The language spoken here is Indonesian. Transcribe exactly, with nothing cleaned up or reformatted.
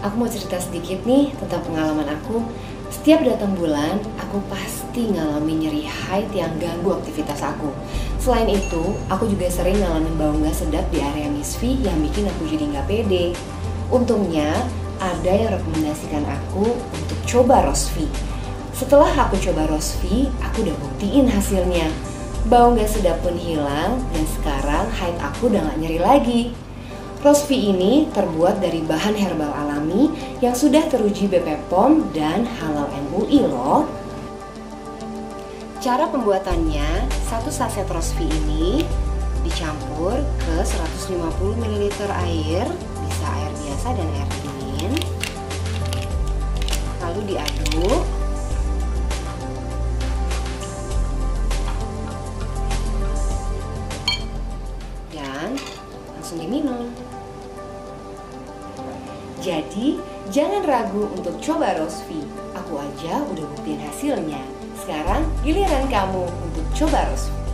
Aku mau cerita sedikit nih tentang pengalaman aku. Setiap datang bulan, aku pasti ngalamin nyeri haid yang ganggu aktivitas aku. Selain itu, aku juga sering ngalamin bau gak sedap di area misfi yang bikin aku jadi gak pede. Untungnya, ada yang rekomendasikan aku untuk coba Rosvi. Setelah aku coba Rosvi, aku udah buktiin hasilnya. Bau gak sedap pun hilang dan sekarang haid aku udah gak nyeri lagi. Rosvi ini terbuat dari bahan herbal alami yang sudah teruji B P P O M dan Halal M U I loh. Cara pembuatannya, satu saset Rosvi ini dicampur ke seratus lima puluh mililiter air, bisa air biasa dan air dingin. Lalu diaduk. Dan langsung diminum. Jadi, jangan ragu untuk coba Rosvi. Aku aja udah buktiin hasilnya. Sekarang giliran kamu untuk coba Rosvi.